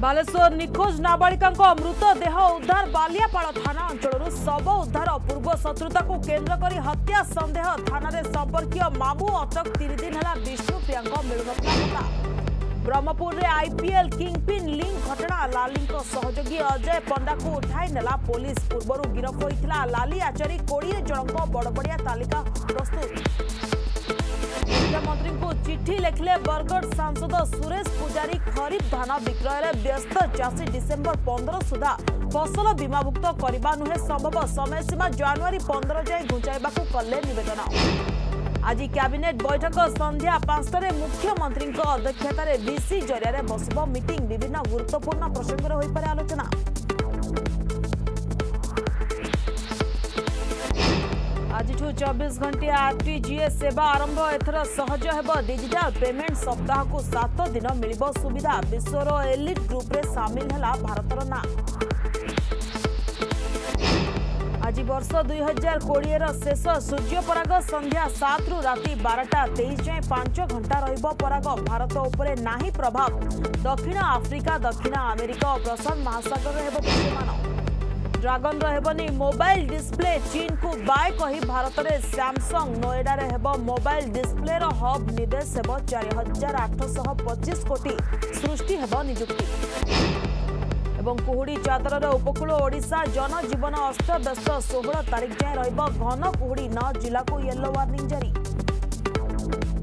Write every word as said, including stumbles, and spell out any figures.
बालेश्वर निखोज नाबालिका मृतदेह उद्धार बालियापाड़ थाना अंचल शव उद्धार पूर्व शत्रुता को केन्द्र कर हत्या संदेह थाना संपर्कीय मामू अटक तीन दिन है विष्णुप्रिया मिलुनता पता ब्रह्मपुर में आईपीएल किंगपिन लिंक घटना लाली सहयोगी अजय पंडा को उठाई नेला पुलिस पूर्व गिरफ होता लाली आचारी कोड़े जन बड़बड़िया तालिका प्रस्तुत मुख्यमंत्री को चिठी लिखले बरगढ़ सांसद सुरेश पुजारी खरीफ धान विक्रय व्यस्त चाषी डिसेम्बर पंद्रह सुधा फसल बीमाभुक्त करने नुहे संभव समय सीमा जनवरी पंद्रह जाए घुंचाइबा कले निवेदन। आज कैबिनेट बैठक संध्या पांचटारे मुख्यमंत्री अध्यक्षतार बीसी जरिया बसिब मीटिंग विभिन्न गुरुत्वपूर्ण प्रसंग हो पारे आलोचना। आज चौबीस घंटिया आरटीजीएस सेवा आरंभ एथर सहज हेब डिजिटल पेमेंट सप्ताह को सात दिन मिल सुविधा विश्वर एलिट ग्रुप रे सामिल है भारतर ना। आज वर्ष दुई हजार कोड़े शेष सूर्यपराग संध्या सात रु राति बारटा तेईस जाए पांच घंटा रराग भारत उपरे नाही प्रभाव दक्षिण आफ्रिका दक्षिण अमेरिका और प्रशांत महासागर हेब दृश्यमान। ड्रागन हेबनी मोबाइल डिस्प्ले चीन को बाय कही भारत में सैमसंग नोएडा रे हेब मोबाइल डिस्प्ले रो हब निवेश हेब चार हजार आठशह पचीस कोटी सृष्टि हेब नियुक्ति एवं कुहुड़ी चादर उपकूल ओडिशा जनजीवन अस्तव्यस्त सोलह तारीख जाए रहिब घन कुहुड़ी नौ जिला को येलो वार्निंग जारी।